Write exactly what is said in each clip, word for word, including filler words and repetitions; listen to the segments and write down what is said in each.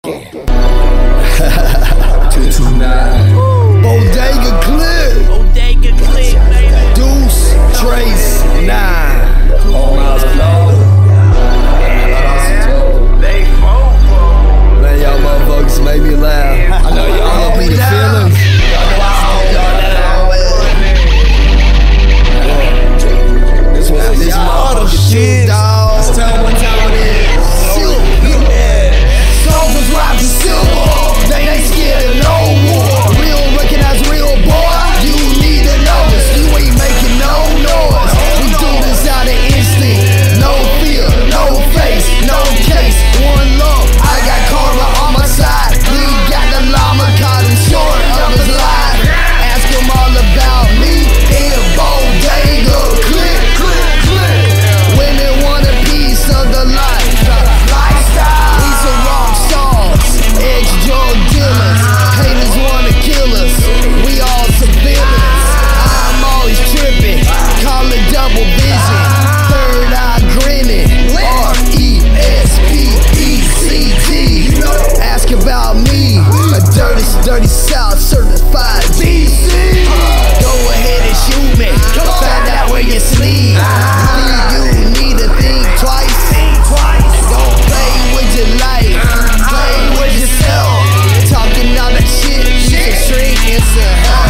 two two nine. Bodega Clique. Bodega Clique, baby. Deuce, Trace, nine. All miles closed. Man, y'all motherfuckers make me laugh. I know y'all help me the feelings. Y'all know I hold y'all down. This was This y'all motherfucking shit, dawg. Let's tell them what time it is. Soldiers rock the silver. They ain't scared of no war. Real recognize real, boy. You need to know this. You ain't making no noise. We do this out of instinct. No fear, no face, no case. One love. I got karma on my side. We got the llama caught in short of his life. Ask them all about me in Bodega Clique. Women want a piece of the life. Lifestyle. We some rock stars, ex-drug dealers. Haters wanna kill us. We all civilians. I'm always tripping. Call it double vision. Third eye grinning. R E S P E C T. Ask about me. A dirty, dirty South certified D C. Go ahead and shoot me. Find out where you sleep. You need to think twice. Don't play with your life. Play with yourself. Talking all that shit. You can shrink into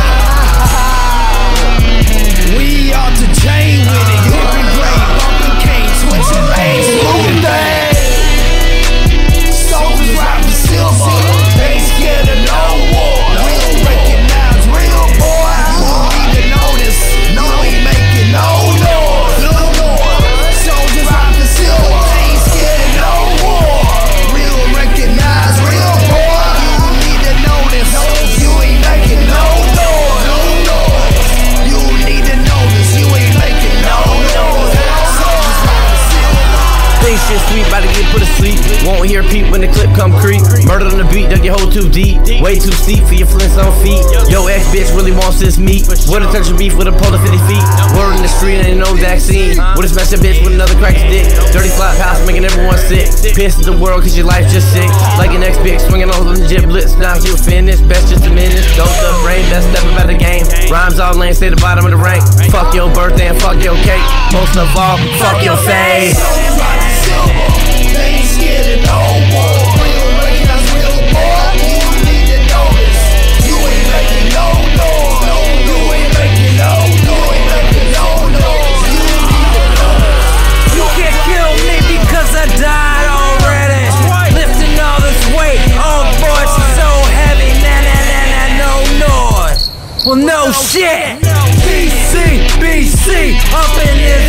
hell. We ought to chain with it. Gripping great. Bumping cane. Switching lanes. Moving things. Soldiers rock the silver. They ain't scared of no war. Real recognize real, boy. You need to know this. No, ain't making no noise. No noise. Soldiers rock the silver. They ain't scared of no war. Real recognize real, boy. You need to know this. You ain't making no noise. No noise. You need to know this. You ain't making no noise. Soldiers rock the silver. Think shit sweet, about to get put to sleep. Won't hear peep when the clip come creep. Murder on the beat, dug your hole too deep. Way too steep for your flints on feet. Yo, ex bitch really wants this meat. Would've touched your beef with a pole of fifty feet. Word in the street and ain't no vaccine. Would've smashed a bitch with another cracked stick. Dirty flop house making everyone sick. Pissed at the world cause your life just sick. Like an ex bitch swinging on the giblets. Now you finish, best just a minute. Dose up brain, best step about the game. Rhymes all lane, stay the bottom of the rank. Fuck your birthday and fuck your cake. Most of all, fuck your face. They ain't scared of no war. Real recognize real, boy. You need to know this. You ain't making no noise. No, you ain't making no noise. You ain't making no noise. You need to know this. You can't kill me because I died already. Lifting all this weight, oh boy, it's so heavy. Nah, nah, nah, nah, no noise. Well, no shit. B C, B C, up in this